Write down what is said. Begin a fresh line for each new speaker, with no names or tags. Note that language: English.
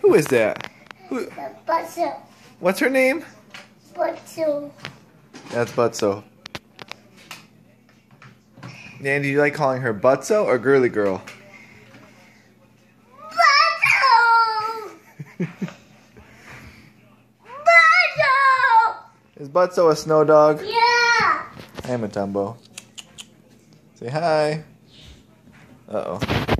Who is that? Who?
Buttso.
What's her name?
Buttso.
That's Butso. Nan, do you like calling her Butso or Girly Girl?
Buttso! Buttso!
Is Butso a snow dog?
Yeah!
Hi, Muttombo. Say hi. Uh-oh.